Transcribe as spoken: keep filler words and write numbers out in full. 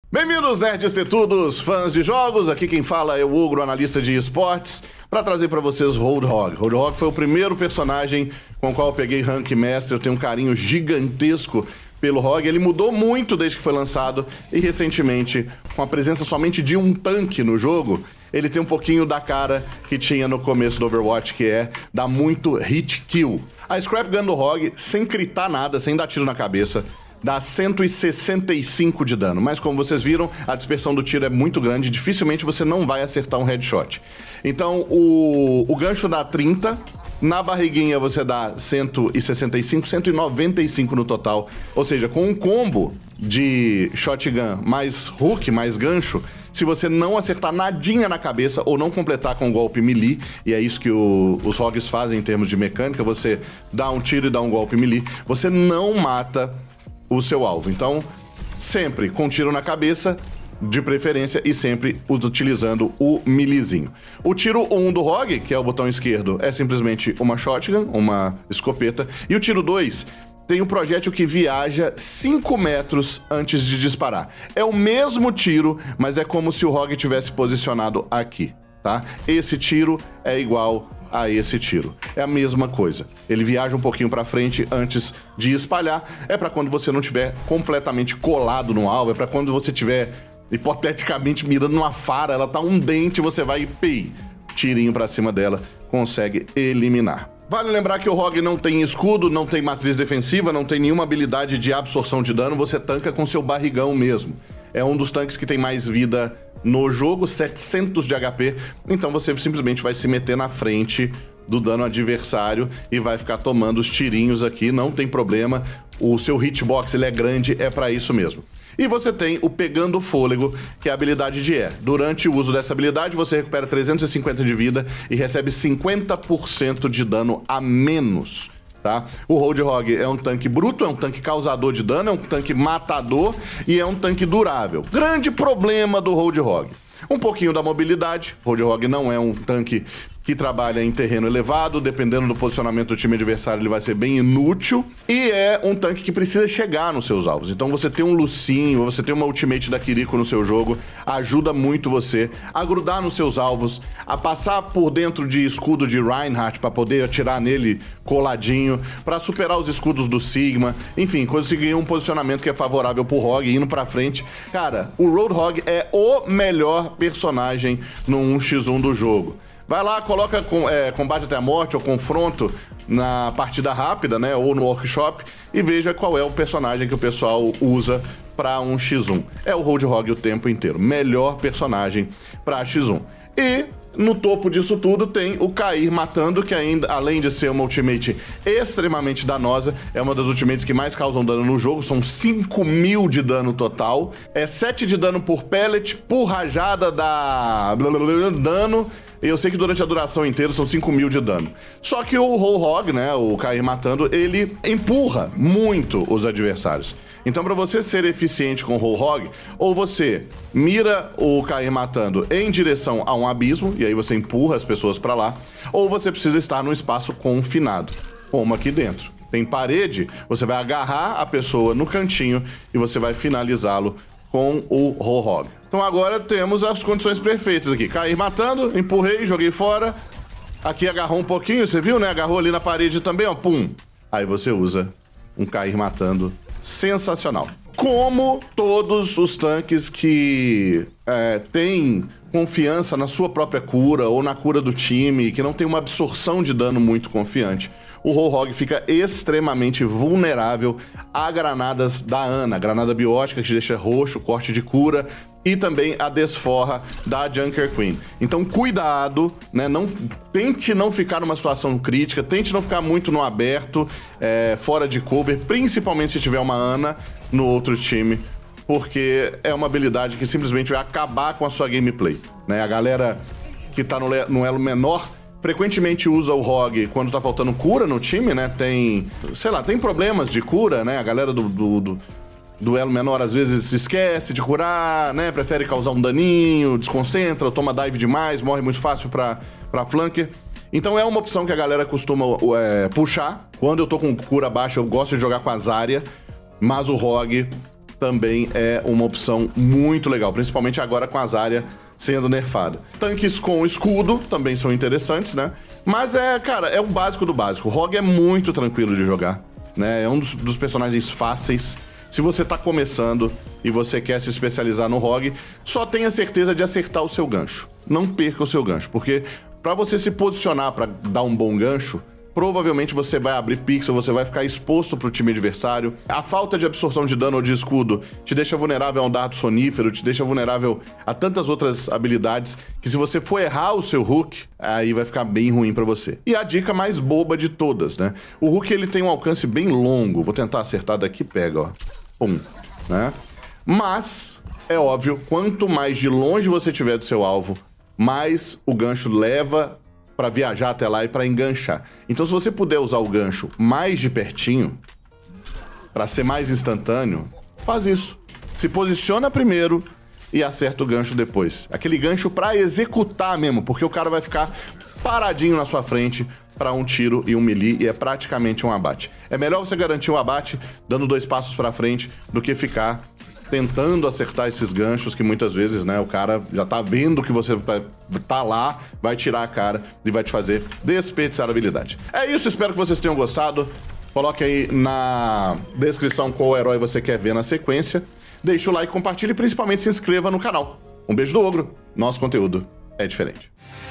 Bem-vindos, nerds tetudos, fãs de jogos. Aqui quem fala é o Ogro, analista de esportes, para trazer para vocês Roadhog. Roadhog foi o primeiro personagem com o qual eu peguei Rank Master. Eu tenho um carinho gigantesco pelo Rogue. Ele mudou muito desde que foi lançado e recentemente, com a presença somente de um tanque no jogo, ele tem um pouquinho da cara que tinha no começo do Overwatch, que é dar muito hit kill. A Scrap Gun do Rogue, sem critar nada, sem dar tiro na cabeça, dá cento e sessenta e cinco de dano, mas como vocês viram, a dispersão do tiro é muito grande, dificilmente você não vai acertar um headshot. Então o, o gancho dá trinta, na barriguinha você dá cento e sessenta e cinco, cento e noventa e cinco no total, ou seja, com um combo de shotgun mais hook, mais gancho, se você não acertar nadinha na cabeça ou não completar com um golpe melee, e é isso que o, os Rogues fazem em termos de mecânica, você dá um tiro e dá um golpe melee, você não mata o seu alvo. Então, sempre com tiro na cabeça, de preferência, e sempre utilizando o meleezinho. O tiro um do Rogue, que é o botão esquerdo, é simplesmente uma shotgun, uma escopeta, e o tiro dois tem um projétil que viaja cinco metros antes de disparar. É o mesmo tiro, mas é como se o Rogue tivesse posicionado aqui, tá? Esse tiro é igual a esse tiro. É a mesma coisa. Ele viaja um pouquinho pra frente antes de espalhar. É pra quando você não tiver completamente colado no alvo, é pra quando você tiver hipoteticamente mirando numa fara, ela tá um dente, você vai e pei, tirinho pra cima dela, consegue eliminar. Vale lembrar que o Rogue não tem escudo, não tem matriz defensiva, não tem nenhuma habilidade de absorção de dano, você tanca com seu barrigão mesmo. É um dos tanques que tem mais vida no jogo, setecentos de H P, então você simplesmente vai se meter na frente do dano adversário e vai ficar tomando os tirinhos aqui, não tem problema, o seu hitbox ele é grande, é pra isso mesmo. E você tem o Pegando Fôlego, que é a habilidade de E. Durante o uso dessa habilidade, você recupera trezentos e cinquenta de vida e recebe cinquenta por cento de dano a menos, tá? O Roadhog é um tanque bruto, é um tanque causador de dano, é um tanque matador e é um tanque durável. Grande problema do Roadhog: um pouquinho da mobilidade. O Roadhog não é um tanque que trabalha em terreno elevado, dependendo do posicionamento do time adversário, ele vai ser bem inútil. E é um tanque que precisa chegar nos seus alvos. Então você ter um Lucinho, você ter uma ultimate da Kiriko no seu jogo, ajuda muito você a grudar nos seus alvos, a passar por dentro de escudo de Reinhardt para poder atirar nele coladinho, para superar os escudos do Sigma, enfim, conseguir um posicionamento que é favorável pro Rogue, indo pra frente. Cara, o Roadhog é o melhor personagem no um contra um do jogo. Vai lá, coloca com, é, combate até a morte ou confronto na partida rápida, né, ou no workshop, e veja qual é o personagem que o pessoal usa para um contra um. É o Roadhog o tempo inteiro, melhor personagem para contra um. E no topo disso tudo tem o Cair Matando, que ainda, além de ser uma ultimate extremamente danosa, é uma das ultimates que mais causam dano no jogo, são cinco mil de dano total, é sete de dano por pellet, por rajada dá dano. Eu sei que durante a duração inteira são cinco mil de dano. Só que o Roadhog, né, o Cair Matando, ele empurra muito os adversários. Então, para você ser eficiente com o Roadhog, ou você mira o Cair Matando em direção a um abismo, e aí você empurra as pessoas para lá, ou você precisa estar num espaço confinado, como aqui dentro. Tem parede, você vai agarrar a pessoa no cantinho e você vai finalizá-lo com o Roadhog. Então agora temos as condições perfeitas aqui. Cair matando, empurrei, joguei fora. Aqui agarrou um pouquinho, você viu, né? Agarrou ali na parede também, ó, pum. Aí você usa um Cair Matando sensacional. Como todos os tanques que é, têm confiança na sua própria cura ou na cura do time, que não tem uma absorção de dano muito confiante, o Roadhog fica extremamente vulnerável a granadas da Ana, granada biótica que te deixa roxo, corte de cura, e também a desforra da Junker Queen. Então cuidado, né? Não, tente não ficar numa situação crítica, tente não ficar muito no aberto, é, fora de cover, principalmente se tiver uma Ana no outro time, porque é uma habilidade que simplesmente vai acabar com a sua gameplay, né? A galera que tá no, no elo menor frequentemente usa o Rogue quando tá faltando cura no time, né? Tem, sei lá, tem problemas de cura, né? A galera do, do, do, do elo menor às vezes se esquece de curar, né? Prefere causar um daninho, desconcentra, toma dive demais, morre muito fácil pra, pra flanker. Então é uma opção que a galera costuma é, puxar. Quando eu tô com cura baixa, eu gosto de jogar com a Zarya, mas o Rogue também é uma opção muito legal, principalmente agora com a Zarya sendo nerfada. Tanques com escudo também são interessantes, né? Mas é, cara, é o básico do básico. O Rogue é muito tranquilo de jogar, né? É um dos, dos personagens fáceis. Se você tá começando e você quer se especializar no Rogue, só tenha certeza de acertar o seu gancho. Não perca o seu gancho, porque pra você se posicionar pra dar um bom gancho, provavelmente você vai abrir pixel, você vai ficar exposto pro time adversário. A falta de absorção de dano ou de escudo te deixa vulnerável a um dardo sonífero, te deixa vulnerável a tantas outras habilidades que se você for errar o seu hook, aí vai ficar bem ruim pra você. E a dica mais boba de todas, né? O hook, ele tem um alcance bem longo. Vou tentar acertar daqui, pega, ó. Pum, né? Mas, é óbvio, quanto mais de longe você tiver do seu alvo, mais o gancho leva para viajar até lá e para enganchar. Então, se você puder usar o gancho mais de pertinho, para ser mais instantâneo, faz isso. Se posiciona primeiro e acerta o gancho depois. Aquele gancho para executar mesmo, porque o cara vai ficar paradinho na sua frente para um tiro e um melee, e é praticamente um abate. É melhor você garantir um abate dando dois passos para frente do que ficar tentando acertar esses ganchos que muitas vezes, né, o cara já tá vendo que você tá, tá lá, vai tirar a cara e vai te fazer desperdiçar a habilidade. É isso, espero que vocês tenham gostado. Coloque aí na descrição qual herói você quer ver na sequência. Deixe o like, compartilhe e principalmente se inscreva no canal. Um beijo do Ogro, nosso conteúdo é diferente.